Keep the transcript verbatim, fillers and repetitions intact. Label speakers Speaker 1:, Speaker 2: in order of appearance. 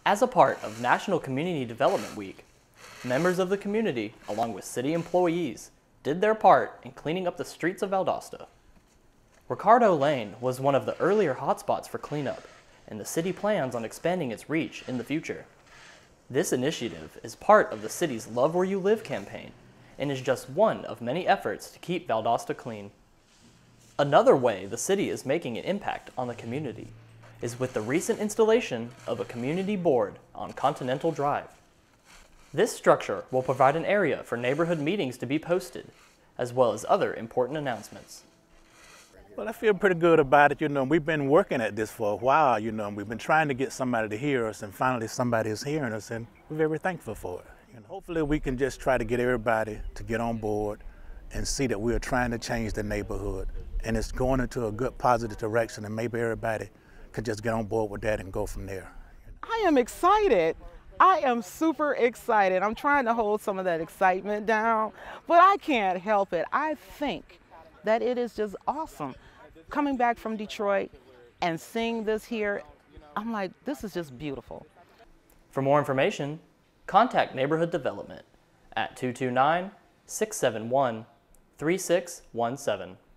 Speaker 1: As a part of National Community Development Week, members of the community, along with city employees, did their part in cleaning up the streets of Valdosta. Ricardo Lane was one of the earlier hotspots for cleanup, and the city plans on expanding its reach in the future. This initiative is part of the city's Love Where You Live campaign and is just one of many efforts to keep Valdosta clean. Another way the city is making an impact on the community is with the recent installation of a community board on Continental Drive. This structure will provide an area for neighborhood meetings to be posted, as well as other important announcements.
Speaker 2: Well, I feel pretty good about it. You know, we've been working at this for a while, you know, and we've been trying to get somebody to hear us, and finally somebody is hearing us, and we're very thankful for it. You know, hopefully we can just try to get everybody to get on board and see that we are trying to change the neighborhood, and it's going into a good positive direction, and maybe everybody can just get on board with that and go from there.
Speaker 3: I am excited. I am super excited. I'm trying to hold some of that excitement down, but I can't help it. I think that it is just awesome. Coming back from Detroit and seeing this here, I'm like, this is just beautiful.
Speaker 1: For more information, contact Neighborhood Development at two two nine, six seven one, three six one seven.